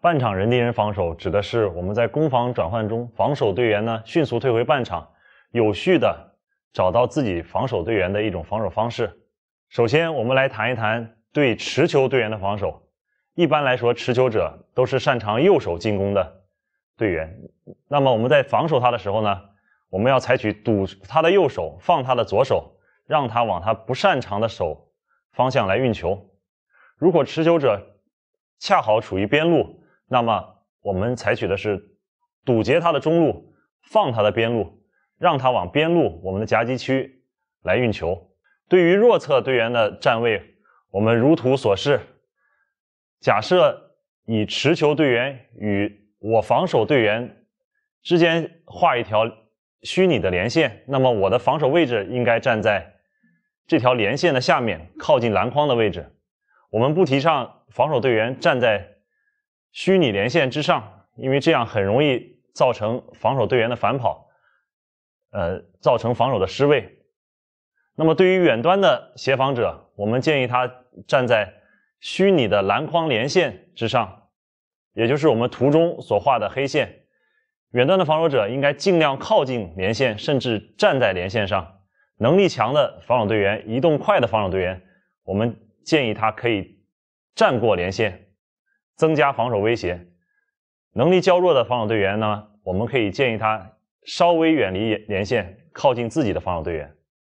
半场人敌人防守指的是我们在攻防转换中，防守队员呢迅速退回半场，有序的找到自己防守队员的一种防守方式。首先，我们来谈一谈对持球队员的防守。一般来说，持球者都是擅长右手进攻的队员。那么我们在防守他的时候呢，我们要采取堵他的右手，放他的左手，让他往他不擅长的手方向来运球。如果持球者恰好处于边路，那么我们采取的是堵截他的中路，放他的边路，让他往边路我们的夹击区来运球。对于弱侧队员的站位，我们如图所示。假设以持球队员与我防守队员之间画一条虚拟的连线，那么我的防守位置应该站在这条连线的下面，靠近篮筐的位置。我们不提倡防守队员站在虚拟连线之上，因为这样很容易造成防守队员的反跑，造成防守的失位。那么对于远端的协防者，我们建议他站在虚拟的篮筐连线之上，也就是我们图中所画的黑线。远端的防守者应该尽量靠近连线，甚至站在连线上。能力强的防守队员，移动快的防守队员，我们建议他可以站过连线，增加防守威胁。能力较弱的防守队员呢，我们可以建议他稍微远离连线，靠近自己的防守队员。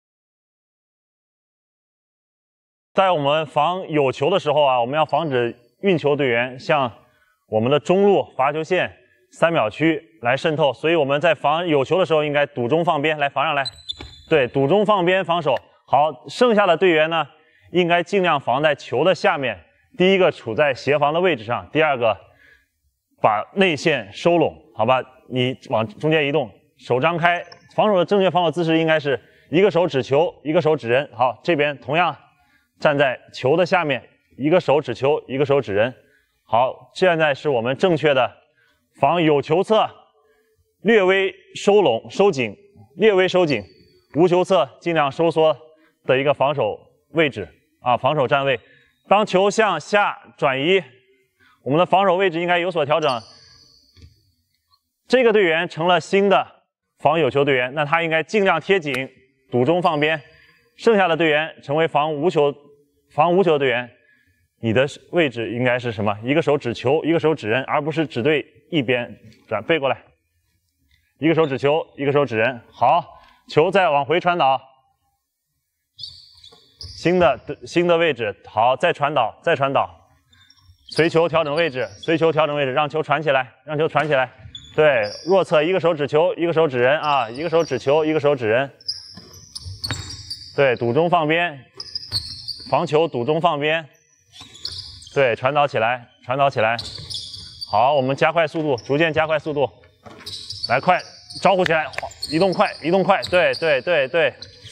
在我们防有球的时候啊，我们要防止运球队员向我们的中路罚球线3秒区来渗透，所以我们在防有球的时候应该堵中放边来防上来。对，堵中放边防守。好，剩下的队员呢，应该尽量防在球的下面。第一个处在协防的位置上，第二个把内线收拢，好吧？你往中间移动，手张开。防守的正确防守姿势应该是一个手指球，一个手指人。好，这边同样站在球的下面，一个手指球，一个手指人。好，现在是我们正确的防有球侧，略微收拢收紧，略微收紧，无球侧尽量收缩的一个防守位置啊，防守站位。当球向下转移，我们的防守位置应该有所调整。这个队员成了新的防有球队员，那他应该尽量贴紧，堵中放边。剩下的队员成为防无球队员，你的位置应该是什么？一个手指球，一个手指人，而不是只对一边转。背过来，一个手指球，一个手指人。好，球再往回传导，新的位置。好，再传导，再传导，随球调整位置，随球调整位置，让球传起来，让球传起来。对，弱侧一个手指球，一个手指人啊，一个手指球，一个手指人。对，堵中放边，防球堵中放边。对，传导起来，传导起来。好，我们加快速度，逐渐加快速度。来，快，招呼起来，移动快，移动快。对对对对，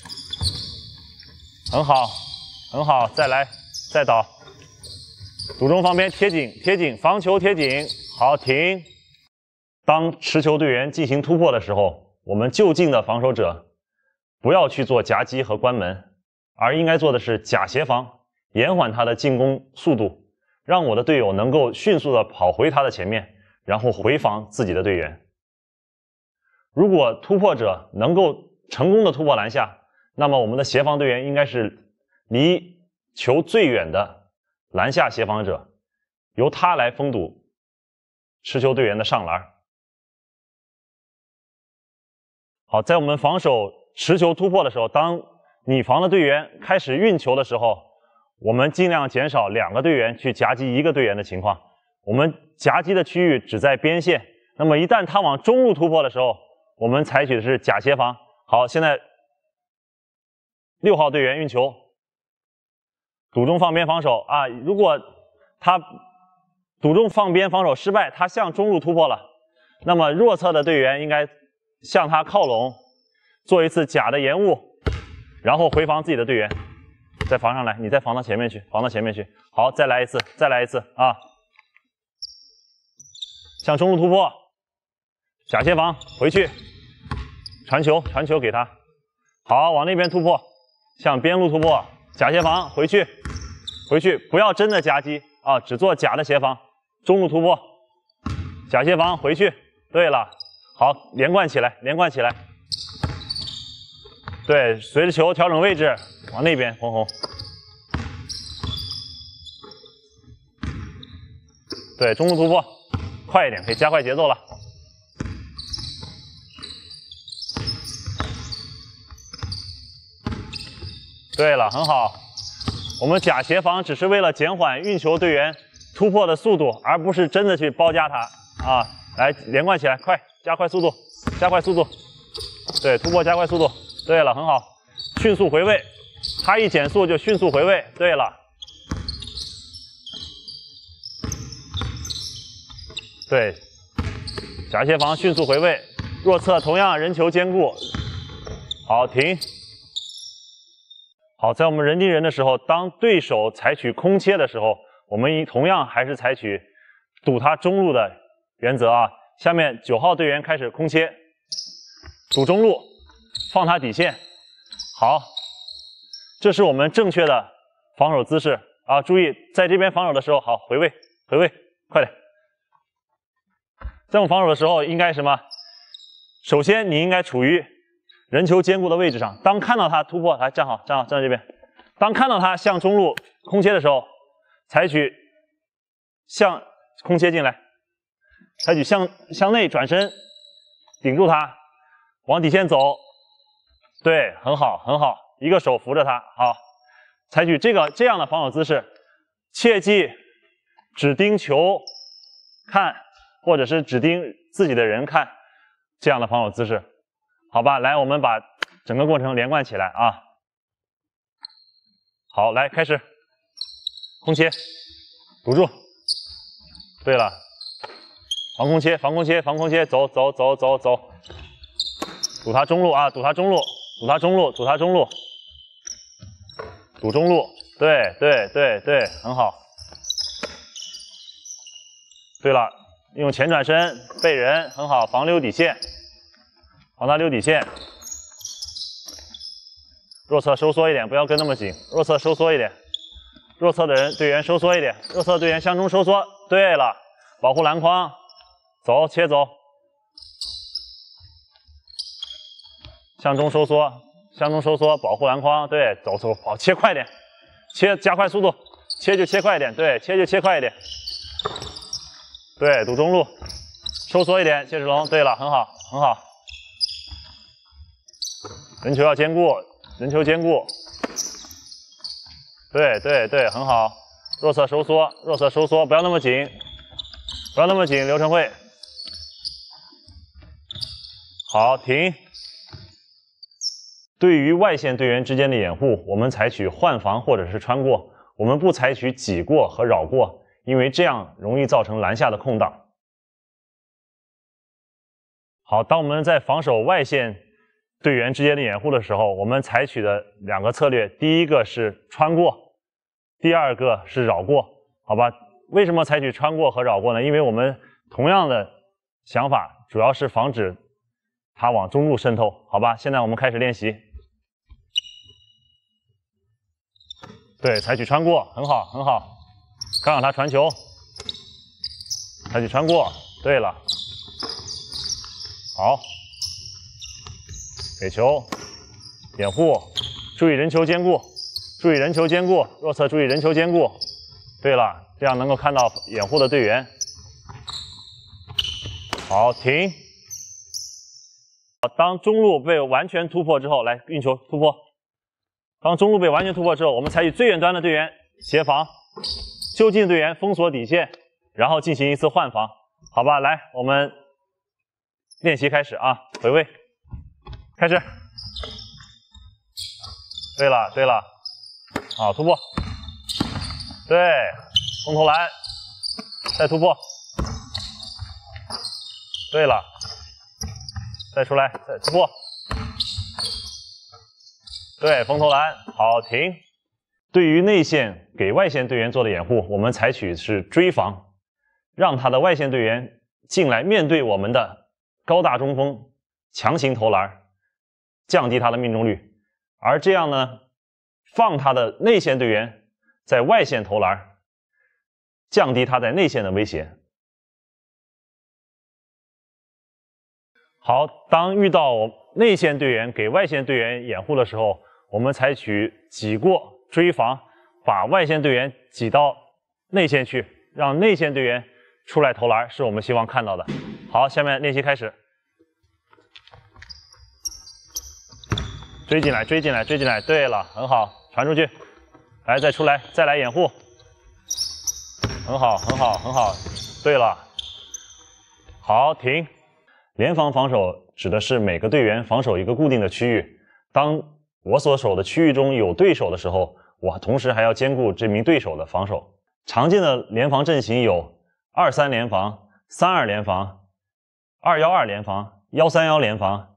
很好，很好，再来，再倒。堵中放边，贴紧，贴紧，防球贴紧。好，停。当持球队员进行突破的时候，我们就近的防守者不要去做夹击和关门，而应该做的是假协防，延缓他的进攻速度，让我的队友能够迅速的跑回他的前面，然后回防自己的队员。如果突破者能够成功的突破篮下，那么我们的协防队员应该是离球最远的篮下协防者，由他来封堵持球队员的上篮。好，在我们防守持球突破的时候，当你防的队员开始运球的时候，我们尽量减少2个队员去夹击1个队员的情况。我们夹击的区域只在边线。那么一旦他往中路突破的时候，我们采取的是假协防。好，现在6号队员运球，堵中放边防守啊！如果他堵中放边防守失败，他向中路突破了，那么弱侧的队员应该向他靠拢，做一次假的延误，然后回防自己的队员，再防上来，你再防到前面去，防到前面去。好，再来一次，再来一次啊！向中路突破，假协防，回去，传球，传球给他。好，往那边突破，向边路突破，假协防，回去，回去，不要真的夹击啊，只做假的协防。中路突破， 假协防回去。对了，好，连贯起来，连贯起来。对，随着球调整位置，往那边，红红。对，中路突破，快一点，可以加快节奏了。对了，很好。我们假协防只是为了减缓运球队员突破的速度，而不是真的去包夹他啊！来，连贯起来，快，加快速度，加快速度。对，突破加快速度。对了，很好，迅速回位，他一减速就迅速回位。对了，对，假协防迅速回位，弱侧同样人球兼顾。好，停。好，在我们人盯人的时候，当对手采取空切的时候，我们同样还是采取堵他中路的原则啊。下面9号队员开始空切，堵中路，放他底线。好，这是我们正确的防守姿势啊！注意，在这边防守的时候，好，回位，回位，快点。在我们防守的时候，应该什么？首先，你应该处于人球兼顾的位置上。当看到他突破，来站好，站好，站在这边。当看到他向中路空切的时候，采取向空切进来，采取向内转身，顶住他，往底线走。对，很好，很好，一个手扶着他，好，采取这样的防守姿势，切记只盯球看，或者是只盯自己的人看，这样的防守姿势，好吧？来，我们把整个过程连贯起来啊。好，来开始，空切，堵住。对了，防空切，防空切，防空切，走走走走走，堵他中路啊，堵他中路。堵他中路，堵他中路，堵中路，对对对对，很好。对了，用前转身背人，很好，防溜底线，防他溜底线。弱侧收缩一点，不要跟那么紧，弱侧收缩一点，弱侧的队员收缩一点，弱侧队员向中收缩。对了，保护篮筐，走，切走。向中收缩，向中收缩，保护篮筐。对，走走，好，切快点，切加快速度，切就切快一点，对，切就切快一点。对，堵中路，收缩一点，谢世龙。对了，很好，很好。人球要兼顾，人球兼顾。对对对，很好。弱侧收缩，弱侧收缩，不要那么紧，不要那么紧。刘晨慧，好，停。对于外线队员之间的掩护，我们采取换防或者是穿过，我们不采取挤过和绕过，因为这样容易造成篮下的空档。好，当我们在防守外线队员之间的掩护的时候，我们采取的2个策略，第一个是穿过，第二个是绕过，好吧？为什么采取穿过和绕过呢？因为我们同样的想法，主要是防止他往中路渗透，好吧？现在我们开始练习。对，采取穿过，很好，很好。刚让他传球，采取穿过。对了，好，给球，掩护，注意人球兼顾，注意人球兼顾，弱侧注意人球兼顾。对了，这样能够看到掩护的队员。好，停。当中路被完全突破之后，来运球突破。当中路被完全突破之后，我们采取最远端的队员协防，就近队员封锁底线，然后进行一次换防，好吧？来，我们练习开始啊！回位，开始。对了，对了，好，突破，对，封投篮，再突破，对了，再出来，再突破。对，封投篮，好，停。对于内线给外线队员做的掩护，我们采取是追防，让他的外线队员进来面对我们的高大中锋，强行投篮，降低他的命中率。而这样呢，放他的内线队员在外线投篮，降低他在内线的威胁。 好，当遇到内线队员给外线队员掩护的时候，我们采取挤过追防，把外线队员挤到内线去，让内线队员出来投篮，是我们希望看到的。好，下面练习开始。追进来，追进来，追进来。对了，很好，传出去。来，再出来，再来掩护。很好，很好，很好。对了，好，停。联防防守指的是每个队员防守一个固定的区域。当我所守的区域中有对手的时候，我同时还要兼顾这名对手的防守。常见的联防阵型有2-3联防、3-2联防、2-1-2联防、1-3-1联防。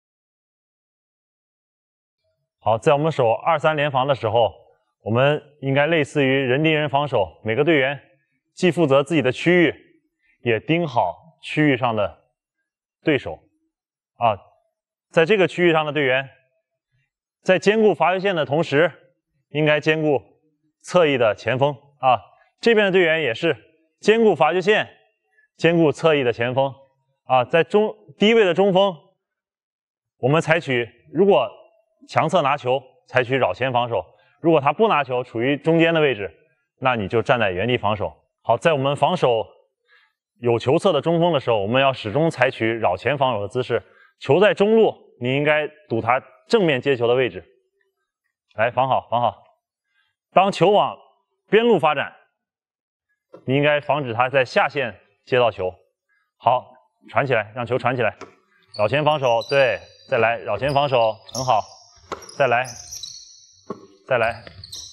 好，在我们守2-3联防的时候，我们应该类似于人盯人防守，每个队员既负责自己的区域，也盯好区域上的对手。在这个区域上的队员，在兼顾罚球线的同时，应该兼顾侧翼的前锋啊。这边的队员也是兼顾罚球线，兼顾侧翼的前锋啊。在低位的中锋，我们采取如果强侧拿球，采取扰前防守；如果他不拿球，处于中间的位置，那你就站在原地防守。好，在我们防守有球侧的中锋的时候，我们要始终采取扰前防守的姿势。球在中路，你应该堵他正面接球的位置，来防好，防好。当球往边路发展，你应该防止他在下线接到球。好，传起来，让球传起来，扰前防守，对，再来扰前防守，很好，再来，再来，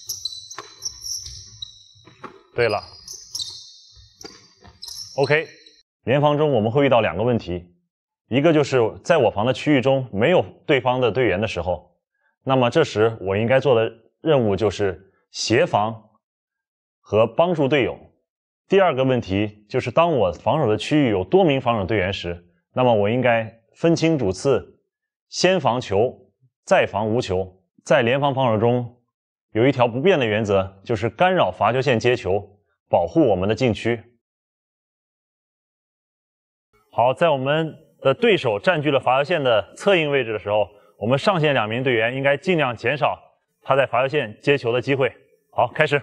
对了 ，OK。联防中我们会遇到2个问题。一个就是在我防的区域中没有对方的队员的时候，那么这时我应该做的任务就是协防和帮助队友。第2个问题就是当我防守的区域有多名防守队员时，那么我应该分清主次，先防球，再防无球。在联防防守中有一条不变的原则，就是干扰罚球线接球，保护我们的禁区。好，在我们的对手占据了罚球线的侧应位置的时候，我们上线2名队员应该尽量减少他在罚球线接球的机会。好，开始。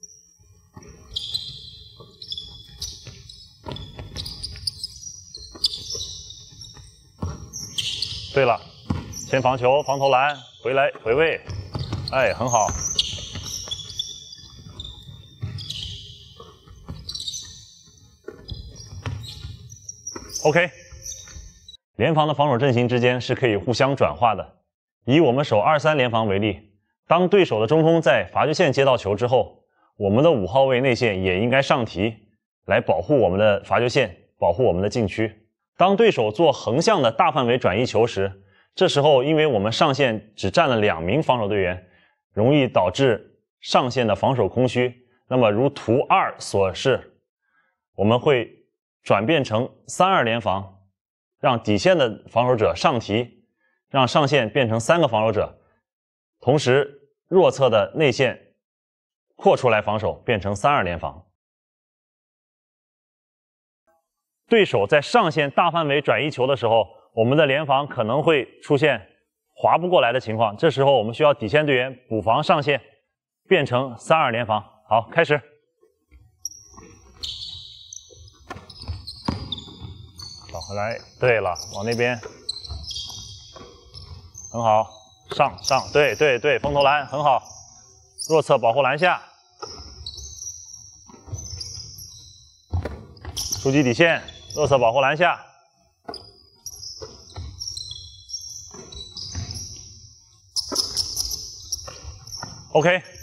对了，先防球，防投篮，回来回位，哎，很好。OK。联防的防守阵型之间是可以互相转化的。以我们守2-3联防为例，当对手的中锋在罚球线接到球之后，我们的5号位内线也应该上提，来保护我们的罚球线，保护我们的禁区。当对手做横向的大范围转移球时，这时候因为我们上线只站了2名防守队员，容易导致上线的防守空虚。那么如图2所示，我们会转变成3-2联防，让底线的防守者上提，让上线变成3个防守者，同时弱侧的内线扩出来防守，变成3-2联防。对手在上线大范围转移球的时候，我们的联防可能会出现滑不过来的情况，这时候我们需要底线队员补防上线，变成3-2联防。好，开始。倒回来，对了，往那边，很好，上，对对对，封投篮，很好，弱侧保护篮下，出击底线，弱侧保护篮下。OK。